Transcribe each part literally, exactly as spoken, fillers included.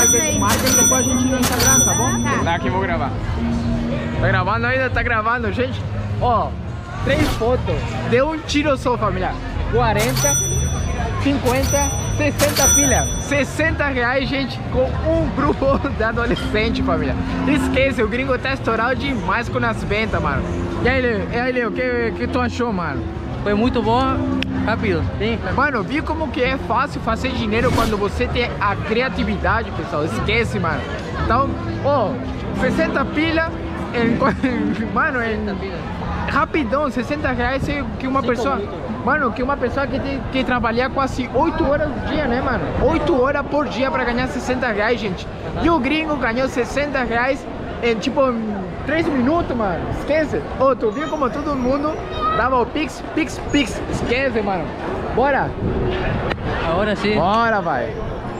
marca, marca depois a gente no Instagram, tá bom? Tá, aqui vou gravar. Tá gravando ainda? Tá gravando, gente. Ó, três fotos. Deu um tiro só, família. quarenta, cinquenta, sessenta pilha. sessenta reais, gente, com um grupo de adolescente, família. Esquece, o gringo tá estourado demais com as ventas, mano. E aí, Leo, e aí, Leo, o que, que tu achou, mano? Foi muito bom, rápido. Sim. Mano, viu como que é fácil fazer dinheiro quando você tem a criatividade, pessoal? Esquece, mano. Então, ó, sessenta pilha, em, mano, em, rapidão, sessenta reais que uma Cinco pessoa... Minutos. Mano, que uma pessoa que tem que trabalhar quase oito horas por dia, né, mano? oito horas por dia pra ganhar sessenta reais, gente. Uhum. E o gringo ganhou sessenta reais em, tipo, três minutos, mano. Esquece. Ô, oh, tu viu como todo mundo dava o pix, pix, pix. Esquece, mano. Bora. Agora sim. Bora, vai.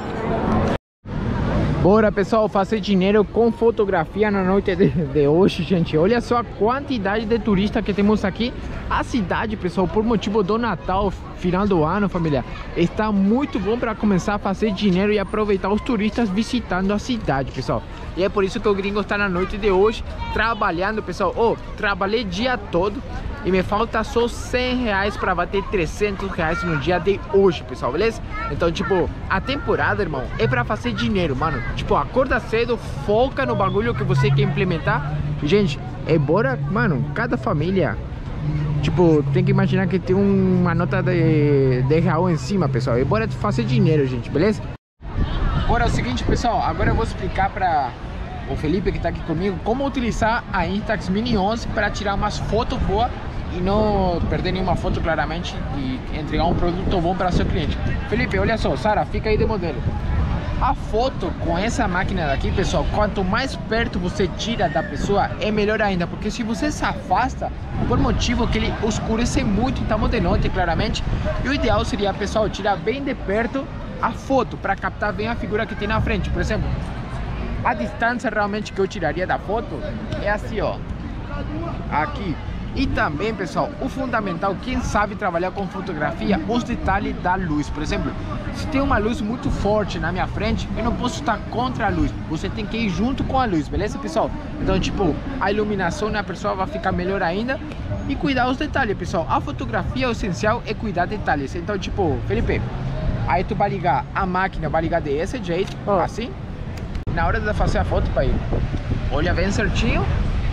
Bora, pessoal, fazer dinheiro com fotografia na noite de, de hoje, gente. Olha só a quantidade de turistas que temos aqui. A cidade, pessoal, por motivo do Natal, final do ano, família, está muito bom para começar a fazer dinheiro e aproveitar os turistas visitando a cidade, pessoal. E é por isso que o gringo está na noite de hoje trabalhando, pessoal. Oh, trabalhei dia todo e me falta só cem reais para bater trezentos reais no dia de hoje, pessoal, beleza? Então, tipo, a temporada, irmão, é para fazer dinheiro, mano. Tipo, acorda cedo, foca no bagulho que você quer implementar. Gente, é bora, mano, cada família, tipo, tem que imaginar que tem uma nota de, de real em cima, pessoal. É bora fazer dinheiro, gente, beleza? Agora é o seguinte, pessoal, agora eu vou explicar para o Felipe que tá aqui comigo como utilizar a Instax Mini onze para tirar umas fotos boas e não perder nenhuma foto, claramente, e entregar um produto bom para seu cliente. Felipe, olha só, Sara, fica aí de modelo. A foto com essa máquina daqui, pessoal, quanto mais perto você tira da pessoa, é melhor ainda, porque se você se afasta, por motivo que ele oscurece muito, estamos de noite, claramente, e o ideal seria, pessoal, tirar bem de perto a foto, para captar bem a figura que tem na frente. Por exemplo, a distância realmente que eu tiraria da foto é assim, ó, aqui. E também, pessoal, o fundamental, quem sabe trabalhar com fotografia, os detalhes da luz. Por exemplo, se tem uma luz muito forte na minha frente, eu não posso estar contra a luz, você tem que ir junto com a luz, beleza, pessoal? Então, tipo, a iluminação na pessoa vai ficar melhor ainda. E cuidar os detalhes, pessoal. A fotografia, o essencial é cuidar detalhes. Então, tipo, Felipe, aí tu vai ligar a máquina, vai ligar desse jeito, oh, assim. Na hora de fazer a foto, pai, olha bem certinho,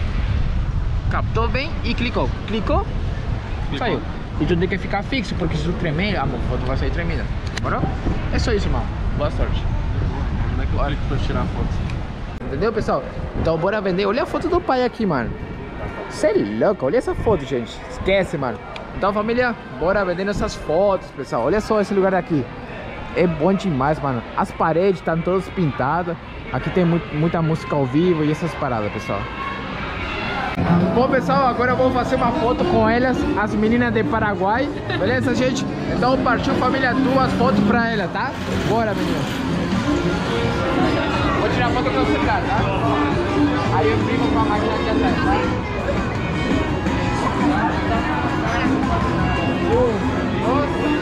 captou bem e clicou. Clicou, clicou. Saiu. E tu tem que ficar fixo, porque se tu tremer, a foto vai sair tremida. Morou? É só isso, irmão. Boa sorte. Como é que eu clico pra tirar a foto? Entendeu, pessoal? Então bora vender. Olha a foto do pai aqui, mano. Você é louco, olha essa foto, gente. Esquece, mano. Então, família, bora vendendo essas fotos, pessoal. Olha só esse lugar aqui. É bom demais, mano. As paredes estão todas pintadas. Aqui tem muito, muita música ao vivo e essas paradas, pessoal. Bom, pessoal, agora eu vou fazer uma foto com elas, as meninas de Paraguai. Beleza, gente? Então partiu, família, duas fotos pra ela, tá? Bora, menino. Vou tirar foto com o celular, tá? Aí eu primo com a máquina aqui atrás, tá? Um, dois...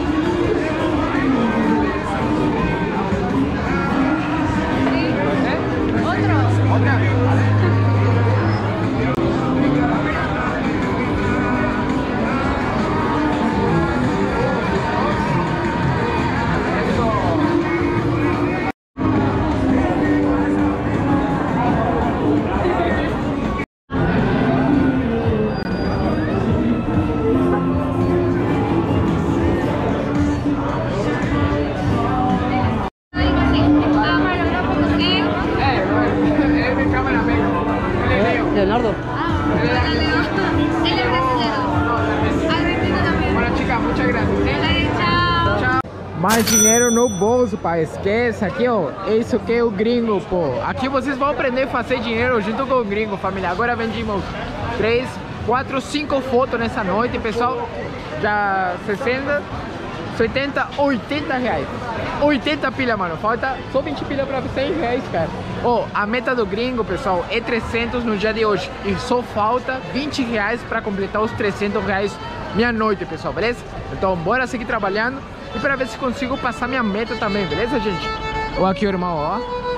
Leonardo. Ah, él es brasileño. Argentino también. Bueno, chica, muchas gracias. Chao. Chao. Mais dinheiro no bolso, pai. Esquece. Aqui, ó. Isso que é o gringo, pô. Aqui vocês vão aprender a fazer dinheiro junto com o gringo, família. Agora vendimos três, quatro, cinco fotos nessa noite, pessoal. Já sessenta, setenta, oitenta reais. oitenta pilha, mano. Falta só vinte pilha pra cem reais, cara. Ó, oh, a meta do gringo, pessoal, é trezentos no dia de hoje. E só falta vinte reais pra completar os trezentos reais minha noite, pessoal, beleza? Então, bora seguir trabalhando e pra ver se consigo passar minha meta também, beleza, gente? Ó, aqui o irmão, ó.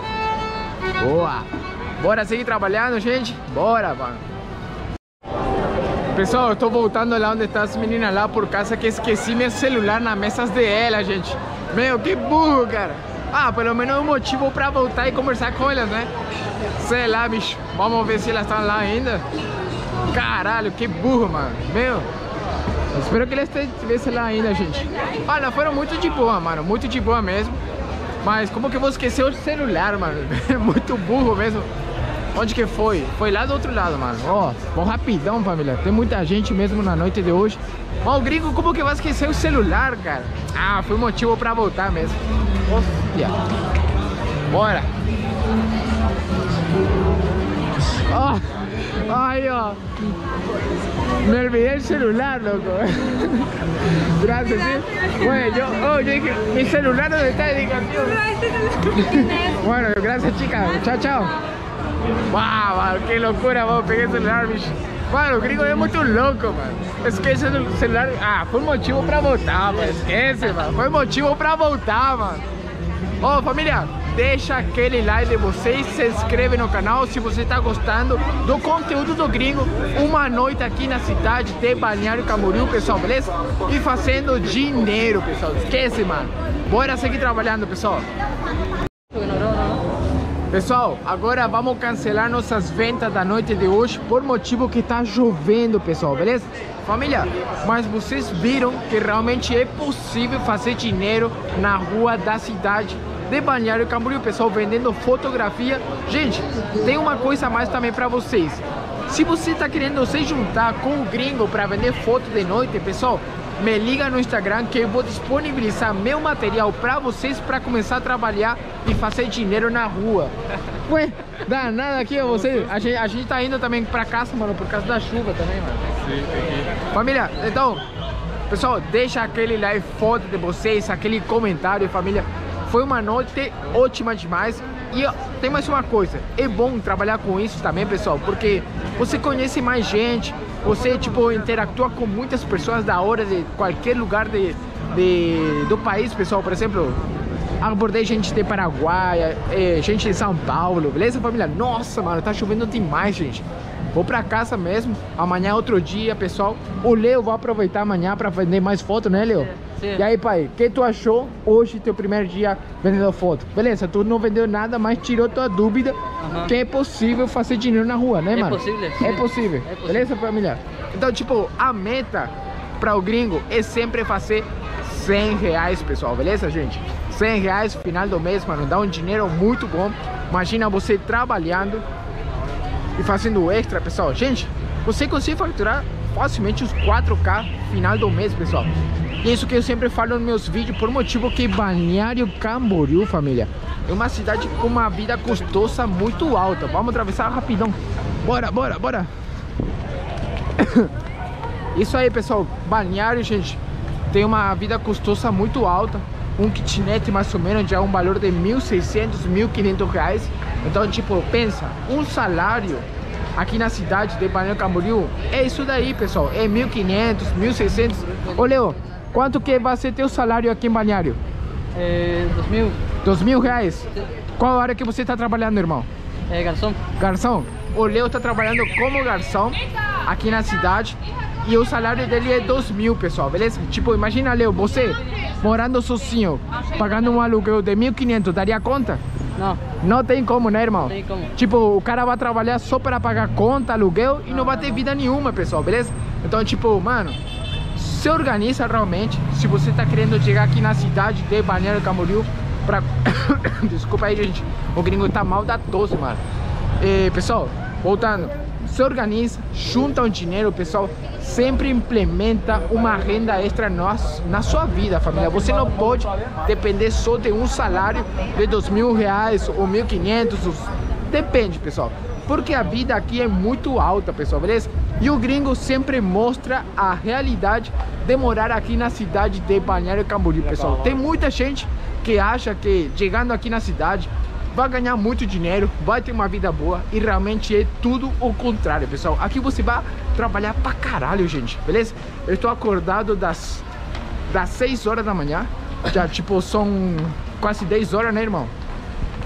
Boa. Bora seguir trabalhando, gente? Bora, mano. Pessoal, eu tô voltando lá onde tá as meninas lá por causa que esqueci meu celular na mesa dela, gente. Meu, que burro, cara. Ah, pelo menos um motivo pra voltar e conversar com elas, né? Sei lá, bicho. Vamos ver se elas estão lá ainda. Caralho, que burro, mano. Meu, espero que eles estivessem lá ainda, gente. Olha, foram muito de boa, mano. Muito de boa mesmo. Mas como que eu vou esquecer o celular, mano? Muito burro mesmo. Onde que foi? Foi lá do outro lado, mano. Ó, vamos rapidão, família. Tem muita gente mesmo na noite de hoje. Ó, o gringo, como que vai esquecer o celular, cara? Ah, foi motivo pra voltar mesmo. Hostia. Bora. Ó. Ai, ó. Me olvidé el celular, loco. Gracias, ¿sí? Bueno, yo, oh, yo dije, mi celular no está dedicado. Bueno, gracias, chicas. Chao, chao. Wow, qué locura, vamos, pegué el celular, bicho. Mano, o gringo é muito louco, mano. Esquece do celular. Ah, foi motivo pra voltar, mano. Esquece, mano. Foi motivo pra voltar, mano. Ó, oh, família, deixa aquele like de vocês, se inscreve no canal se você tá gostando do conteúdo do gringo. Uma noite aqui na cidade de Balneário Camboriú, pessoal, beleza? E fazendo dinheiro, pessoal. Esquece, mano. Bora seguir trabalhando, pessoal. Pessoal, agora vamos cancelar nossas vendas da noite de hoje por motivo que tá chovendo, pessoal, beleza? Família, mas vocês viram que realmente é possível fazer dinheiro na rua da cidade de Balneário Camboriú, pessoal, vendendo fotografia. Gente, tem uma coisa a mais também para vocês. Se você tá querendo se juntar com o gringo para vender foto de noite, pessoal, me liga no Instagram que eu vou disponibilizar meu material para vocês para começar a trabalhar e fazer dinheiro na rua. Ué, dá nada aqui, ó, você. A gente, a gente tá indo também para casa, mano, por causa da chuva também, mano. Sim, tem. Família, então, pessoal, deixa aquele like foto de vocês, aquele comentário, família. Foi uma noite ótima demais. E ó, tem mais uma coisa, é bom trabalhar com isso também, pessoal, porque você conhece mais gente, você tipo interactua com muitas pessoas da hora de qualquer lugar de, de, do país, pessoal. Por exemplo, abordei gente de Paraguai, é, gente de São Paulo, beleza, família? Nossa, mano, tá chovendo demais, gente. Vou pra casa mesmo, amanhã é outro dia, pessoal. O Leo vai aproveitar amanhã pra vender mais foto, né, Leo? Sim. E aí, pai, o que tu achou hoje, teu primeiro dia vendendo foto? Beleza, tu não vendeu nada, mas tirou tua dúvida, uhum, que é possível fazer dinheiro na rua, né, é mano? Possível, é possível. É possível. Beleza, família? Então, tipo, a meta para o gringo é sempre fazer cem reais, pessoal, beleza, gente? cem reais no final do mês, mano, dá um dinheiro muito bom. Imagina você trabalhando e fazendo extra, pessoal. Gente, você consegue faturar facilmente os quatro K final do mês, pessoal. E isso que eu sempre falo nos meus vídeos, por motivo que Balneário Camboriú, família, é uma cidade com uma vida custosa muito alta. Vamos atravessar rapidão. Bora, bora, bora. Isso aí, pessoal. Balneário, gente, tem uma vida custosa muito alta. Um kitnet mais ou menos já é um valor de mil e seiscentos, mil e quinhentos reais. Então, tipo, pensa, um salário aqui na cidade de Balneário Camboriú é isso daí, pessoal. É mil e quinhentos, mil e seiscentos. Ô, Leo, quanto que vai ser teu salário aqui em Balneário? É, dois mil. Dois mil reais? Qual hora que você está trabalhando, irmão? É, garçom. Garçom? O Leo está trabalhando como garçom aqui na cidade. E o salário dele é dois mil, pessoal, beleza? Tipo, imagina, Leo, você morando sozinho, pagando um aluguel de mil e quinhentos, daria conta? Não. Não tem como, né, irmão? Não tem como. Tipo, o cara vai trabalhar só para pagar conta, aluguel e não vai ter vida nenhuma, pessoal, beleza? Então, tipo, mano, se organiza realmente. Se você tá querendo chegar aqui na cidade de Balneário Camboriú pra... Desculpa aí, gente, o gringo tá mal da tosse, mano. E, pessoal, voltando, se organiza, junta um dinheiro, pessoal. Sempre implementa uma renda extra na, na sua vida, família. Você não pode depender só de um salário de dois mil reais ou mil e quinhentos. Depende, pessoal, porque a vida aqui é muito alta, pessoal, beleza? E o gringo sempre mostra a realidade de morar aqui na cidade de Balneário Camboriú, pessoal. Tem muita gente que acha que chegando aqui na cidade vai ganhar muito dinheiro, vai ter uma vida boa, e realmente é tudo o contrário, pessoal. Aqui você vai trabalhar pra caralho, gente, beleza? Eu estou acordado das, das seis horas da manhã, já tipo são quase dez horas, né, irmão?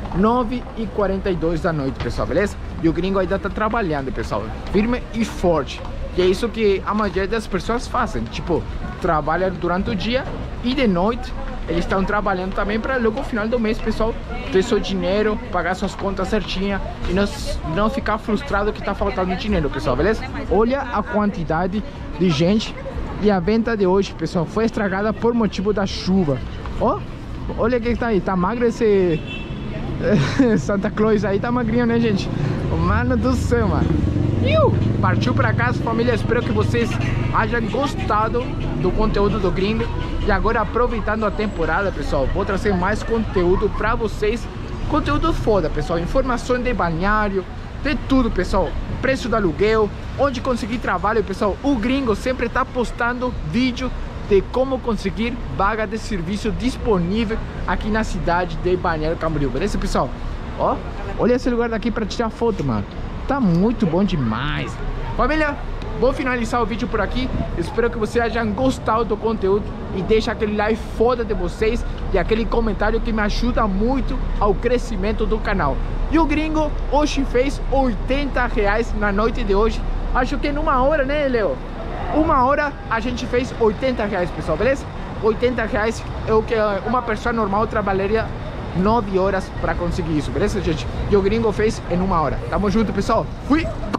nove e quarenta e dois da noite, pessoal, beleza? E o gringo ainda tá trabalhando, pessoal, firme e forte. E é isso que a maioria das pessoas fazem, tipo, trabalham durante o dia e de noite eles estão trabalhando também para logo no final do mês, pessoal, ter seu dinheiro, pagar suas contas certinha e não, não ficar frustrado que tá faltando dinheiro, pessoal, beleza? Olha a quantidade de gente e a venda de hoje, pessoal, foi estragada por motivo da chuva. Ó, oh, olha quem tá aí, tá magro esse Santa Claus aí, tá magrinho, né, gente? Mano do céu, mano. Iu! Partiu pra casa, família. Espero que vocês hajam gostado do conteúdo do gringo. E agora, aproveitando a temporada, pessoal, vou trazer mais conteúdo pra vocês. Conteúdo foda, pessoal. Informações de balneário, de tudo, pessoal. Preço do aluguel, onde conseguir trabalho, pessoal. O gringo sempre tá postando vídeo de como conseguir vaga de serviço disponível aqui na cidade de Balneário Camboriú, beleza, pessoal? Ó, olha esse lugar daqui para tirar foto, mano. Tá muito bom demais. Família, vou finalizar o vídeo por aqui. Espero que vocês tenham gostado do conteúdo e deixa aquele like foda de vocês e aquele comentário que me ajuda muito ao crescimento do canal. E o gringo hoje fez oitenta reais na noite de hoje. Acho que numa hora, né, Leo? Uma hora a gente fez oitenta reais, pessoal, beleza? oitenta reais é o que uma pessoa normal trabalharia nove horas para conseguir isso, beleza, gente? E o gringo fez em uma hora. Tamo junto, pessoal. Fui!